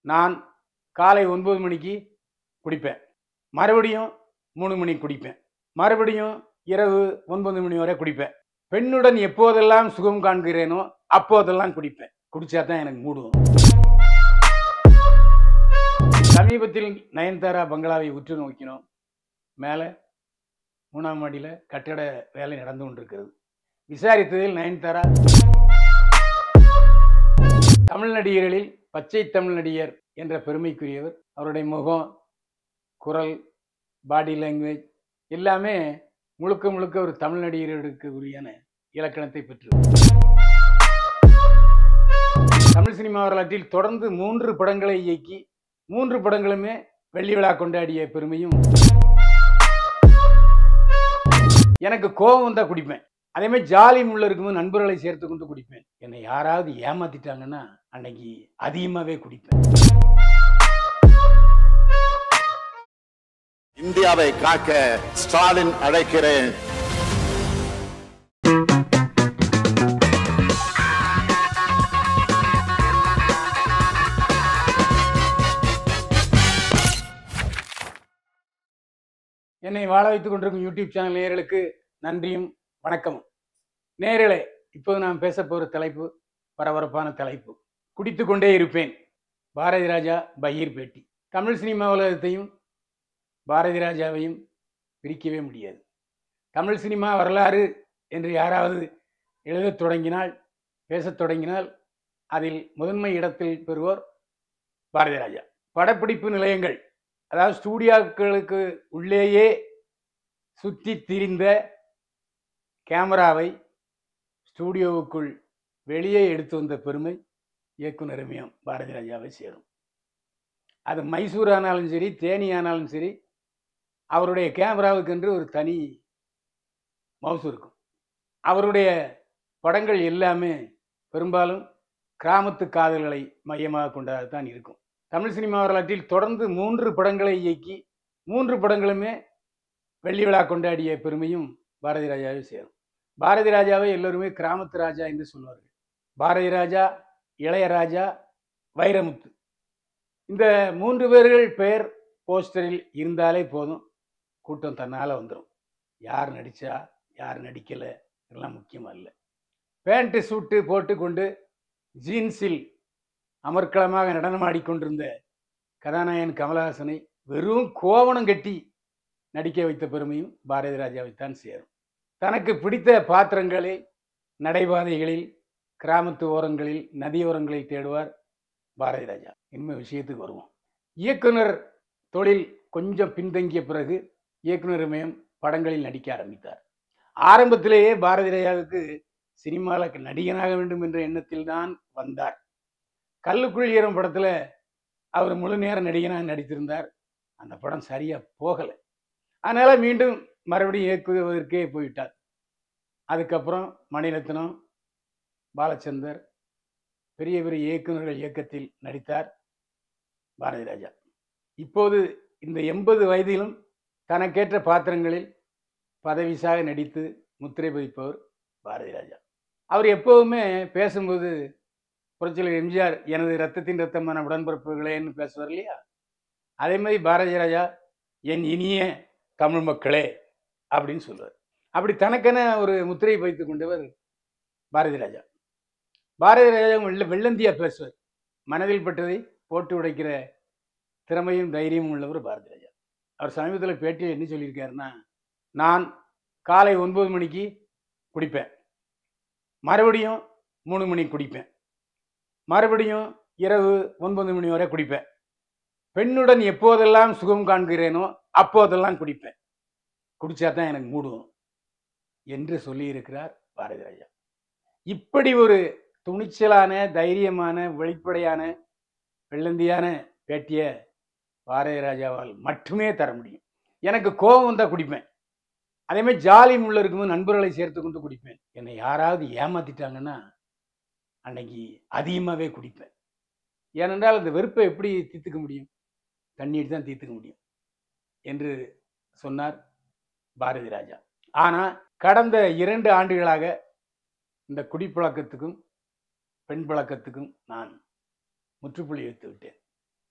நான் காலை 9 மணிக்கு குடிப்பேன். மறுபடியும் 3 மணிக்கு குடிப்பேன். மறுபடியும் இரவு 9 மணி வரை குடிப்பேன். பெண்ணுடன் எப்போதெல்லாம் சுகம் காண்கிறேனோ அப்போதெல்லாம் குடிப்பேன். குடிச்சா தான் எனக்கு மூடு வரும். சமீபத்தில் நயன்தாரா பங்களாவை உற்று நோக்கினோம். மேலே 3ஆம் மாடியில் கட்டட வேலை நடந்து கொண்டிருக்கிறது. விசாரித்ததில் நயன்தாரா தமிழ் நடிகர்களில் பச்சை தமிழ் நடிகர் என்ற பெருமைக்குரியவர். அவருடைய முகம், குரல், பாடி லாங்குவேஜ் எல்லாமே முழுக்க முழுக்க ஒரு தமிழ் நடிகர்களுக்கு உரியான இலக்கணத்தை பெற்று தமிழ் சினிமா வரலாற்றில் தொடர்ந்து 3 படங்களை இயக்கி 3 படங்களுமே வெள்ளி விழா கொண்டாடிய பெருமையும். எனக்கு கோபம் வந்தா குடிப்பேன். அதே மாதிரி ஜாலி முள்ள இருக்கும்போது நண்பர்களை சேர்த்து கொண்டு குடிப்பேன். என்னை யாராவது ஏமாத்திட்டாங்கன்னா அன்னைக்கு அதிகமாகவே குடிப்பேன். இந்தியாவை காக்க ஸ்டாலின் அழைக்கிறேன். என்னை வாழ வைத்துக் கொண்டிருக்கும் யூடியூப் சேனல் நேயர்களுக்கு நன்றியும் வணக்கமும். நேயர்களே, இப்போது நான் பேச போகிற தலைப்பு பரபரப்பான தலைப்பு. குடித்து கொண்டே இருப்பேன். பாரதி ராஜா பகீர் பேட்டி. தமிழ் சினிமா உலகத்தையும் பாரதி ராஜாவையும் பிரிக்கவே முடியாது. தமிழ் சினிமா வரலாறு என்று யாராவது எழுதத் தொடங்கினால், பேசத் தொடங்கினால் அதில் முதன்மை இடத்தில் பெறுவோர் பாரதி ராஜா. படப்பிடிப்பு நிலையங்கள், அதாவது ஸ்டூடியோக்களுக்கு உள்ளேயே சுற்றி திரிந்த கேமராவை ஸ்டூடியோவுக்குள் வெளியே எடுத்து வந்த பெருமை இயக்குனர் எம்எம் பாரதி ராஜாவை சேரும். அது மைசூர் ஆனாலும் சரி, தேனி ஆனாலும் சரி, அவருடைய கேமராவுக்கென்று ஒரு தனி மவுசு இருக்கும். அவருடைய படங்கள் எல்லாமே பெரும்பாலும் கிராமத்து காதல்களை மையமாக கொண்டதான் இருக்கும். தமிழ் சினிமா வரலாற்றில் தொடர்ந்து 3 படங்களை இயக்கி 3 படங்களுமே வெள்ளி விழா கொண்டாடிய பெருமையும் பாரதி ராஜாவை சேரும். பாரதி ராஜாவை எல்லோருமே கிராமத்து ராஜா என்று சொல்வார்கள். பாரதி ராஜா, இளையராஜா, வைரமுத்து, இந்த 3 பேர்கள் பெயர் போஸ்டரில் இருந்தாலே போதும், கூட்டம் தன்னால் வந்துடும். யார் நடித்தா யார் நடிக்கலை இதெல்லாம் முக்கியமாக இல்லை. பேண்ட்டு சூட்டு போட்டுக்கொண்டு ஜீன்ஸில் அமர்க்களமாக நடனமாடிக்கொண்டிருந்த கதாநாயகன் கமலஹாசனை வெறும் கோவணம் கட்டி நடிக்க வைத்த பெருமையும் பாரதி ராஜாவைத்தான் சேரும். தனக்கு பிடித்த பாத்திரங்களில் நடைபாதைகளில், கிராமத்து ஓரங்களில், நதியோரங்களில் தேடுவார் பாரதி ராஜா. இனிமேல் விஷயத்துக்கு வருவோம். இயக்குனர் தொழில் கொஞ்சம் பின்தங்கிய பிறகு இயக்குனர் எம்எம் படங்களில் நடிக்க ஆரம்பித்தார். ஆரம்பத்திலேயே பாரதி ராஜாவுக்கு சினிமாவில் நடிகனாக வேண்டும் என்ற எண்ணத்தில் தான் வந்தார். கல்லுக்குள் ஈரம் படத்தில் அவர் முழு நேர நடிகனாக நடித்திருந்தார். அந்த படம் சரியாக போகலை. அதனால் மீண்டும் மறுபடியும் இயக்குவதற்கே போயிட்டார். அதுக்கப்புறம் மணிரத்னம், பாலச்சந்தர், பெரிய பெரிய இயக்குநர்கள் இயக்கத்தில் நடித்தார் பாரதி ராஜா. இப்போது இந்த 80 வயதிலும் தனக்கேற்ற பாத்திரங்களில் பதவிசாக நடித்து முத்திரை பதிப்பவர் பாரதி ராஜா. அவர் எப்போவுமே பேசும்போது புரட்சியாளர் எம்ஜிஆர் எனது ரத்தத்தின் ரத்தமான உடன்பிறப்புகளேன்னு பேசுவார் இல்லையா, அதே மாதிரி பாரதி ராஜா என் இனிய தமிழ் மக்களே அப்படின்னு சொல்லுவார். அப்படி தனக்கென ஒரு முத்திரை பதித்து கொண்டவர் பாரதி ராஜா. பாரதி ராஜா வெள்ளந்தியா பேசுவார். மனதில் பட்டதை போட்டு உடைக்கிற திறமையும் தைரியமும் உள்ளவர் பாரதி ராஜா. அவர் சமீபத்தில் பேட்டியில் என்ன சொல்லியிருக்காருன்னா, நான் காலை 9 மணிக்கு குடிப்பேன், மறுபடியும் 3 மணிக்கு குடிப்பேன், மறுபடியும் இரவு 9 மணி வரை குடிப்பேன். பெண்ணுடன் எப்போதெல்லாம் சுகம் காண்கிறேனோ அப்போதெல்லாம் குடிப்பேன். குடிச்சா தான் எனக்கு மூடு வரும் என்று சொல்லியிருக்கிறார் பாரதி ராஜா. இப்படி ஒரு துணிச்சலான, தைரியமான, வெளிப்படையான, வெள்ளந்தியான பேட்டியை பாரதி ராஜாவால் மட்டுமே தர முடியும். எனக்கு கோபம் வந்தால் குடிப்பேன். அதே மாதிரி ஜாலி முள்ள இருக்கும்போது நண்பர்களை சேர்த்து கொண்டு குடிப்பேன். என்னை யாராவது ஏமாத்திட்டாங்கன்னா அன்னைக்கு அதிகமாகவே குடிப்பேன். ஏனென்றால் அந்த வெறுப்பை எப்படி தீர்த்துக்க முடியும்? தண்ணீர் தான் தீர்த்துக்க முடியும் என்று சொன்னார் பாரதி ராஜா. ஆனால் கடந்த 2 ஆண்டுகளாக இந்த குடிப்பழக்கத்துக்கும் பெண் பழக்கத்துக்கும் நான் முற்றுப்புள்ளி வைத்து விட்டேன்.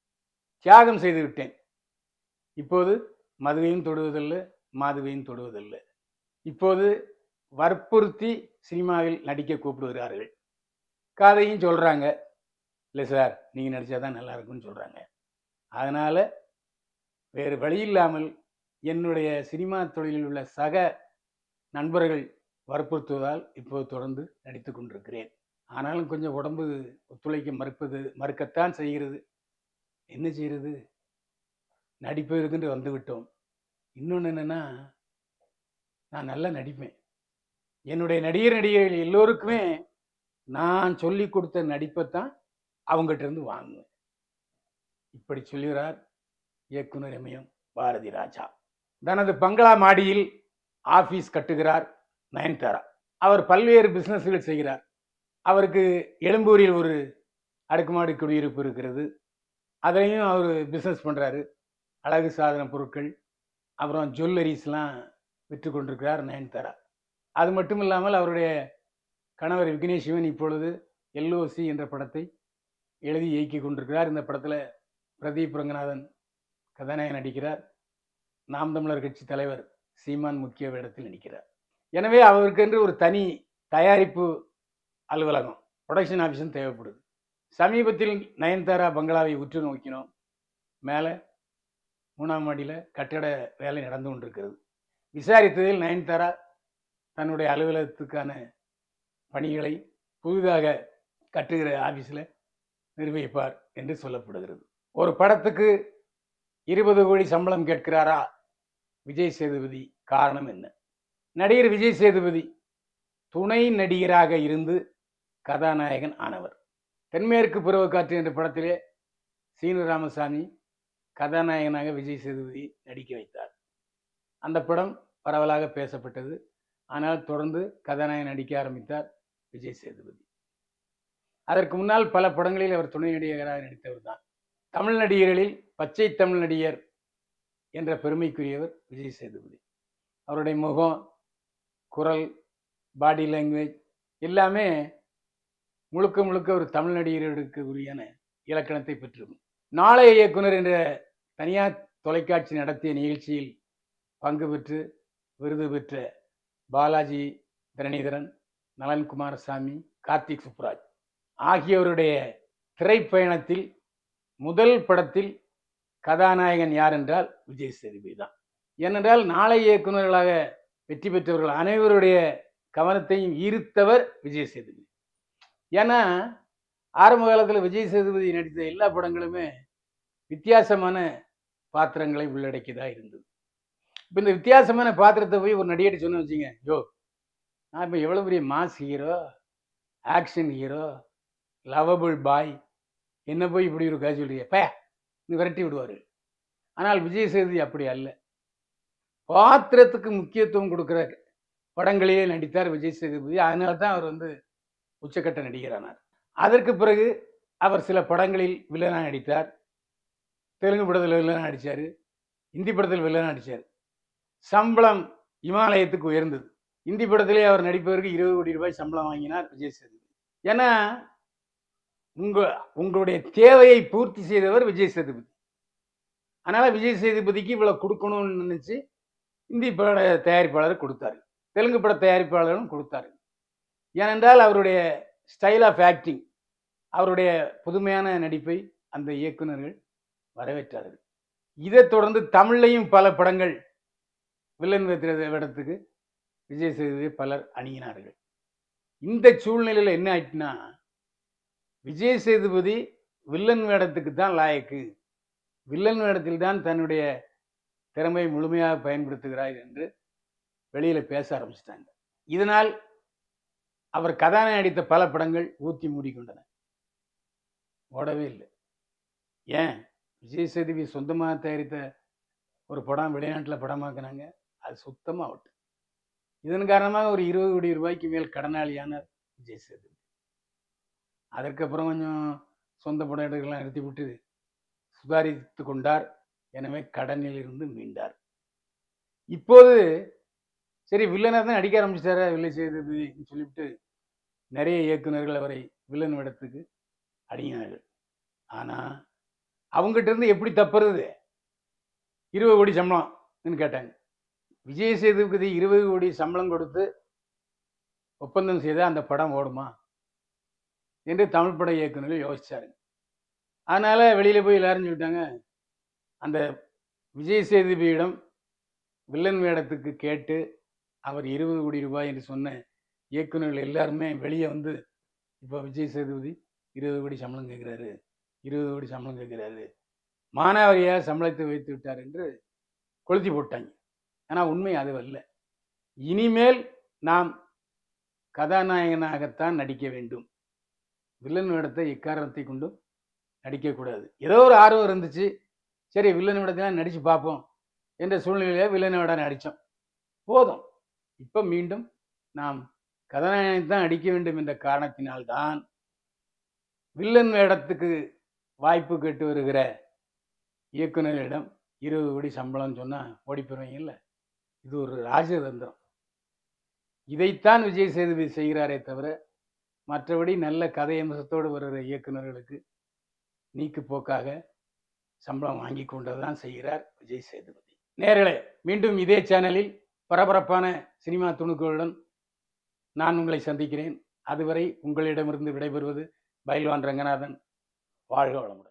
தியாகம் செய்து விட்டேன். இப்போது மதுவையும் தொடுவதில்லை, மாதுவையும் தொடுவதில்லை. இப்போது வற்புறுத்தி சினிமாவில் நடிக்க கூப்பிடுகிறார்கள். கதையும் சொல்கிறாங்க. இல்லை சார், நீங்கள் நடித்தா தான் நல்லா இருக்குன்னு சொல்கிறாங்க. அதனால் வேறு வழி இல்லாமல் என்னுடைய சினிமா தொழிலில் உள்ள சக நண்பர்கள் வற்புறுத்துவதால் இப்போது தொடர்ந்து நடித்து கொண்டிருக்கிறேன். ஆனாலும் கொஞ்சம் உடம்பு ஒத்துழைக்க மறுக்கத்தான் செய்கிறது. என்ன செய்கிறது? நடிப்பதற்கென்று வந்து விட்டோம். இன்னொன்று என்னென்னா, நான் நல்லா நடிப்பேன். என்னுடைய நடிகர்கள் எல்லோருக்குமே நான் சொல்லி கொடுத்த நடிப்பைத்தான் அவங்ககிட்ட இருந்து வாங்குவேன். இப்படி சொல்லுகிறார் இயக்குனர் எம்எம் பாரதி ராஜா. தனது பங்களா மாடியில் ஆபீஸ் கட்டுகிறார் நயன்தாரா. அவர் பல்வேறு பிசினஸ்கள் செய்கிறார். அவருக்கு எழும்பூரில் ஒரு அடுக்குமாடி குடியிருப்பு இருக்கிறது. அதையும் அவர் பிஸ்னஸ் பண்ணுறாரு. அழகு சாதன பொருட்கள், அப்புறம் ஜுவல்லரிஸ்லாம் விற்று கொண்டிருக்கிறார் நயன்தாரா. அது மட்டும் இல்லாமல் அவருடைய கணவர் விக்னேஷ் சிவன் இப்பொழுது எல்ஓசி என்ற படத்தை எழுதி இயக்கி கொண்டிருக்கிறார். இந்த படத்தில் பிரதீப் ரங்கநாதன் கதாநாயகன் நடிக்கிறார். நாம் தமிழர் கட்சி தலைவர் சீமான் முக்கிய வேடத்தில் நடிக்கிறார். எனவே அவருக்கென்று ஒரு தனி தயாரிப்பு அலுவலகம், ப்ரொடக்ஷன் ஆஃபீஸும் தேவைப்படுது. சமீபத்தில் நயன்தாரா பங்களாவை உற்று நோக்கினோம். மேலே 3ஆம் மாடியில் கட்டட வேலை நடந்து கொண்டிருக்கிறது. விசாரித்ததில் நயன்தாரா தன்னுடைய அலுவலகத்துக்கான பணிகளை புதிதாக கட்டுகிற ஆஃபீஸில் நிர்வகிப்பார் என்று சொல்லப்படுகிறது. ஒரு படத்துக்கு 20 கோடி சம்பளம் கேட்கிறாரா விஜய் சேதுபதி? காரணம் என்ன? நடிகர் விஜய் சேதுபதி துணை நடிகராக இருந்து கதாநாயகன் ஆனவர். தென்மேற்கு புறவு காற்று என்ற படத்திலே சீனு ராமசாமி கதாநாயகனாக விஜய் சேதுபதி நடிக்க வைத்தார். அந்த படம் பரவலாக பேசப்பட்டது. ஆனால் தொடர்ந்து கதாநாயகன் நடிக்க ஆரம்பித்தார் விஜய் சேதுபதி. அதற்கு முன்னால் பல படங்களில் அவர் துணை நடிகராக நடித்தவர் தான். தமிழ் நடிகர்களில் பச்சை தமிழ் நடிகர் என்ற பெருமைக்குரியவர் விஜய் சேதுபதி. அவருடைய முகம், குரல், பாடி லாங்குவேஜ் எல்லாமே முழுக்க முழுக்க ஒரு தமிழ் நடிகர்களுக்கு உரியான இலக்கணத்தை பெற்றிருக்கும். நாளைய இயக்குனர் என்ற தனியார் தொலைக்காட்சி நடத்திய நிகழ்ச்சியில் பங்கு பெற்று விருது பெற்ற பாலாஜி தரணிதரன், நலன் குமாரசாமி, கார்த்திக் சுப்ராஜ் ஆகியோருடைய திரைப்பயணத்தில் முதல் படத்தில் கதாநாயகன் யார் என்றால் விஜய் சேதுபதி தான். ஏனென்றால் நாளைய இயக்குநர்களாக வெற்றி பெற்றவர்கள் அனைவருடைய கவனத்தையும் ஈர்த்தவர் விஜய் சேதுபதி. ஏன்னா ஆரம்ப காலத்தில் விஜய் சேதுபதி நடித்த எல்லா படங்களுமே வித்தியாசமான பாத்திரங்களை உள்ளடக்கியதாக இருந்தது. இப்போ இந்த வித்தியாசமான பாத்திரத்தை போய் ஒரு நடிகர் சொன்ன வச்சுங்க, யோ நான் இப்போ எவ்வளோ பெரிய mass hero, action hero, lovable boy, என்ன போய் இப்படி ஒரு கதை சொல்றீங்க பே நீ விரட்டி விடுவார். ஆனால் விஜய் சேதுபதி அப்படி அல்ல. பாத்திரத்துக்கு முக்கியத்துவம் கொடுக்குற படங்களிலே நடித்தார் விஜய் சேதுபதி. அதனால தான் அவர் உச்சக்கட்ட நடிகரானார். அதற்கு பிறகு அவர் சில படங்களில் வில்லனாக நடித்தார். தெலுங்கு படத்தில் வில்லனாக நடித்தார், இந்தி படத்தில் வில்லனாக நடித்தார். சம்பளம் இமாலயத்துக்கு உயர்ந்தது. இந்தி படத்திலே அவர் நடிப்பதற்கு 20 கோடி ரூபாய் சம்பளம் வாங்கினார் விஜய் சேதுபதி. ஏன்னா உங்களுடைய தேவையை பூர்த்தி செய்தவர் விஜய் சேதுபதி. அதனால் விஜய் சேதுபதிக்கு இவ்வளோ கொடுக்கணும்னு நினச்சி இந்தி பட தயாரிப்பாளர் கொடுத்தாரு, தெலுங்கு பட தயாரிப்பாளரும் கொடுத்தாரு. ஏனென்றால் அவருடைய ஸ்டைல் ஆஃப் ஆக்டிங், அவருடைய புதுமையான நடிப்பை அந்த இயக்குநர்கள் வரவேற்றார்கள். இதைத் தொடர்ந்து தமிழ்லையும் பல படங்கள் வில்லன் வேடத்துக்கு விஜய் சேதுபதி பலர் அணுகினார்கள். இந்த சூழ்நிலையில் என்ன ஆயிட்டுனா, விஜய் சேதுபதி வில்லன் வேடத்துக்கு தான் லாயக்கு, வில்லன் வேடத்தில் தான் தன்னுடைய திறமையை முழுமையாக பயன்படுத்துகிறார் என்று வெளியில் பேச ஆரம்பிச்சிட்டாங்க. இதனால் அவர் கதாநாயகன் நடித்த பல படங்கள் ஊற்றி மூடிக்கொண்டன, ஓடவே இல்லை. ஏன் விஜய் சேதுபதி சொந்தமாக தயாரித்த ஒரு படம் வெளிநாட்டில் படமாக்குனாங்க, அது சுத்தமாக அவுட். இதன் காரணமாக ஒரு 20 கோடி ரூபாய்க்கு மேல் கடனாளியானார் விஜய் சேதுபதி. அதற்கப்புறம் கொஞ்சம் சொந்த படம் எடுக்கலாம் நிறுத்தி விட்டு சுதாரித்து கொண்டார். எனவே கடனில் இருந்து மீண்டார். இப்போது சரி வில்லனாக தான் நடிக்க ஆரம்பிச்சிட்டாரா விஜய் சேதுபதினு சொல்லிவிட்டு நிறைய இயக்குநர்கள் அவரை வில்லன் வேடத்துக்கு அடிங்கினார்கள். ஆனால் அவங்ககிட்ட இருந்து எப்படி தப்புறது? 20 கோடி சம்பளம்னு கேட்டாங்க. விஜய் சேதுபதி 20 கோடி சம்பளம் கொடுத்து ஒப்பந்தம் செய்தால் அந்த படம் ஓடுமா என்று தமிழ் பட இயக்குநர்கள் யோசிச்சாரு. அதனால வெளியில போய் எல்லாரும் சொல்லிட்டாங்க, அந்த விஜய் சேதுபதியிடம் வில்லன் வேடத்துக்கு கேட்டு அவர் 20 கோடி ரூபாய் என்று சொன்ன இயக்குநர்கள் எல்லாருமே வெளியே வந்து, இப்போ விஜய் சேதுபதி 20 கோடி சம்பளம் கேட்கிறாரு, 20 கோடி சம்பளம் கேட்கிறாரு, மானாவாரியாக சம்பளத்தை வைத்து விட்டார் என்று கொளுத்தி போட்டாங்க. ஆனால் உண்மை அதுவல்ல. இனிமேல் நாம் கதாநாயகனாகத்தான் நடிக்க வேண்டும். வில்லன் வேடத்தை எக்காரணத்தை கொண்டும் நடிக்கக்கூடாது. ஏதோ ஒரு ஆர்வம் இருந்துச்சு, சரி வில்லன் வேடத்தான் நடித்து பார்ப்போம் என்ற சூழ்நிலையில் வில்லன் வேடம் நடித்தோம், போதும். இப்போ மீண்டும் நாம் கதாநாயகன் நடிக்க வேண்டும் என்ற காரணத்தினால்தான் வில்லன் வேடத்துக்கு வாய்ப்பு கேட்டு வருகிற இயக்குநரிடம் 20 கோடி சம்பளம் சொன்னால் ஓடி போயிருவீங்கல்ல. இது ஒரு ராஜதந்திரம். இதைத்தான் விஜய் சேதுபதி செய்கிறாரே தவிர மற்றபடி நல்ல கதை அம்சத்தோடு வருகிற இயக்குநர்களுக்கு நீக்கு போக்காக சம்பளம் வாங்கி கொண்டதான் செய்கிறார் விஜய் சேதுபதி. நேயர்களே, மீண்டும் இதே சேனலில் பரபரப்பான சினிமா துணுக்குகளுடன் நான் உங்களை சந்திக்கிறேன். அதுவரை உங்களிடமிருந்து விடைபெறுவது பைல்வான் ரங்கநாதன். வாழ்க வளமுடன்.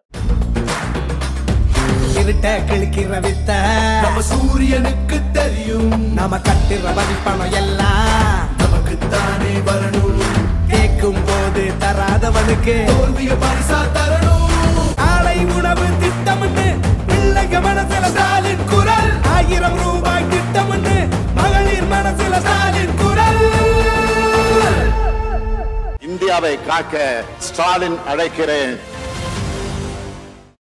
இருட்ட கிழக்கிற வித்த நம்ம சூரியனுக்கு தெரியும். நம்ம கட்டுற வரிப்பணம் எல்லாம் நமக்கு தானே வரணும். கேட்கும் போது தராதவனுக்கு தோல்விய பரிசா தரணும். ஆலை உணவு திட்டம்னு பிள்ளைங்க மனசுல ஸ்டாலின் குரல். 1000 ரூபாய் திட்டம்னு மகளிர் மனசுல ஸ்டாலின் குரல். இந்தியாவை காக்க ஸ்டாலின் அழைக்கிறேன்.